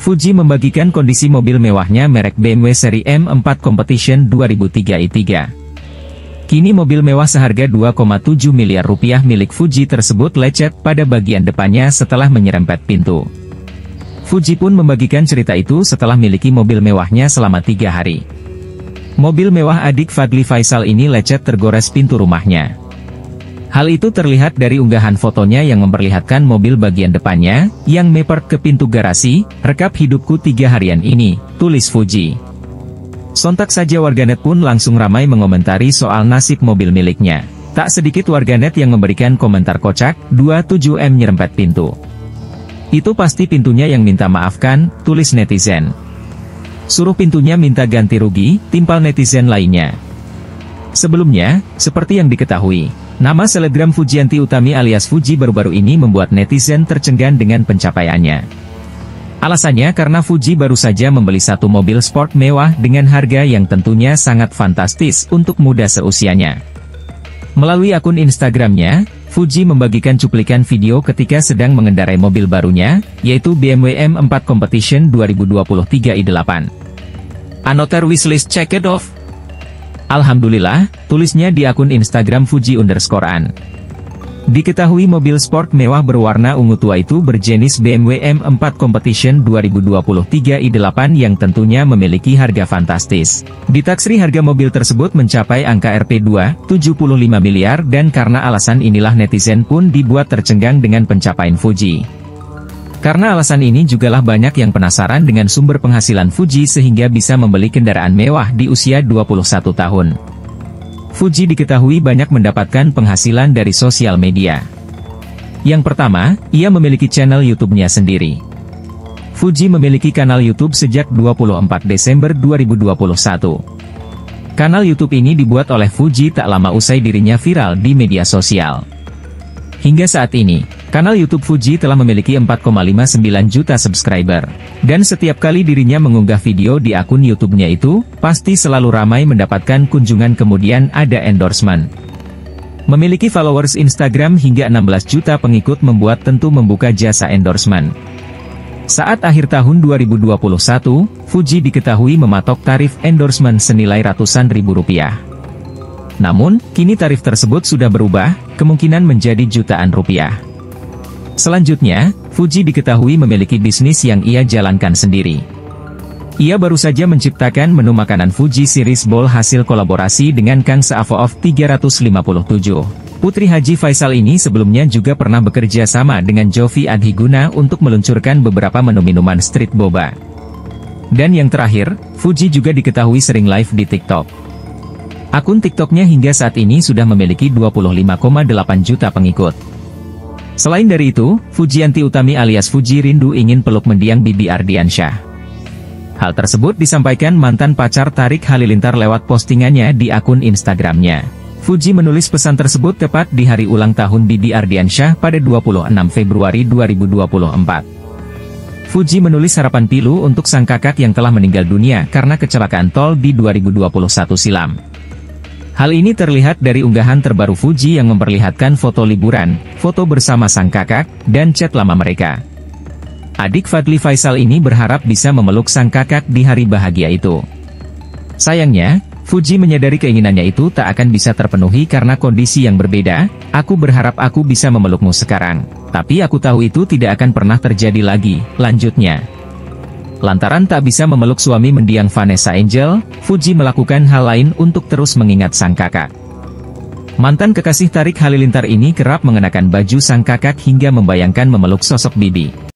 Fuji membagikan kondisi mobil mewahnya merek BMW seri M4 Competition 2003 i3. Kini mobil mewah seharga 2,7 miliar rupiah milik Fuji tersebut lecet pada bagian depannya setelah menyerempet pintu. Fuji pun membagikan cerita itu setelah miliki mobil mewahnya selama 3 hari. Mobil mewah adik Fadly Faisal ini lecet tergores pintu rumahnya. Hal itu terlihat dari unggahan fotonya yang memperlihatkan mobil bagian depannya, yang mepark ke pintu garasi. "Rekap hidupku 3 harian ini," tulis Fuji. Sontak saja warganet pun langsung ramai mengomentari soal nasib mobil miliknya. Tak sedikit warganet yang memberikan komentar kocak, "27M nyerempet pintu. Itu pasti pintunya yang minta maafkan," tulis netizen. "Suruh pintunya minta ganti rugi," timpal netizen lainnya. Sebelumnya, seperti yang diketahui, nama selebgram Fujianti Utami alias Fuji baru-baru ini membuat netizen tercenggan dengan pencapaiannya. Alasannya karena Fuji baru saja membeli satu mobil sport mewah dengan harga yang tentunya sangat fantastis untuk muda seusianya. Melalui akun Instagramnya, Fuji membagikan cuplikan video ketika sedang mengendarai mobil barunya, yaitu BMW M4 Competition 2023 i8. "Another wishlist checked off. Alhamdulillah," tulisnya di akun Instagram Fuji_an. Diketahui mobil sport mewah berwarna ungu tua itu berjenis BMW M4 Competition 2023 i8 yang tentunya memiliki harga fantastis. Ditaksir harga mobil tersebut mencapai angka Rp2, 75 miliar dan karena alasan inilah netizen pun dibuat tercengang dengan pencapaian Fuji. Karena alasan ini jugalah banyak yang penasaran dengan sumber penghasilan Fuji sehingga bisa membeli kendaraan mewah di usia 21 tahun. Fuji diketahui banyak mendapatkan penghasilan dari sosial media. Yang pertama, ia memiliki channel YouTube-nya sendiri. Fuji memiliki kanal YouTube sejak 24 Desember 2021. Kanal YouTube ini dibuat oleh Fuji tak lama usai dirinya viral di media sosial. Hingga saat ini, kanal YouTube Fuji telah memiliki 4,59 juta subscriber. Dan setiap kali dirinya mengunggah video di akun YouTube-nya itu, pasti selalu ramai mendapatkan kunjungan kemudian ada endorsement. Memiliki followers Instagram hingga 16 juta pengikut membuat tentu membuka jasa endorsement. Saat akhir tahun 2021, Fuji diketahui mematok tarif endorsement senilai ratusan ribu rupiah. Namun, kini tarif tersebut sudah berubah, kemungkinan menjadi jutaan rupiah. Selanjutnya, Fuji diketahui memiliki bisnis yang ia jalankan sendiri. Ia baru saja menciptakan menu makanan Fuji Series Bowl hasil kolaborasi dengan Kang Saafoof 357. Putri Haji Faisal ini sebelumnya juga pernah bekerja sama dengan Jovi Adhiguna untuk meluncurkan beberapa menu minuman street boba. Dan yang terakhir, Fuji juga diketahui sering live di TikTok. Akun TikToknya hingga saat ini sudah memiliki 25,8 juta pengikut. Selain dari itu, Fujianti Utami alias Fuji rindu ingin peluk mendiang Bibi Ardiansyah. Hal tersebut disampaikan mantan pacar Tarik Halilintar lewat postingannya di akun Instagramnya. Fuji menulis pesan tersebut tepat di hari ulang tahun Bibi Ardiansyah pada 26 Februari 2024. Fuji menulis harapan pilu untuk sang kakak yang telah meninggal dunia karena kecelakaan tol di 2021 silam. Hal ini terlihat dari unggahan terbaru Fuji yang memperlihatkan foto liburan, foto bersama sang kakak, dan chat lama mereka. Adik Fadly Faisal ini berharap bisa memeluk sang kakak di hari bahagia itu. Sayangnya, Fuji menyadari keinginannya itu tak akan bisa terpenuhi karena kondisi yang berbeda. "Aku berharap aku bisa memelukmu sekarang, tapi aku tahu itu tidak akan pernah terjadi lagi," lanjutnya. Lantaran tak bisa memeluk suami mendiang Vanessa Angel, Fuji melakukan hal lain untuk terus mengingat sang kakak. Mantan kekasih Tarik Halilintar ini kerap mengenakan baju sang kakak hingga membayangkan memeluk sosok Bibi.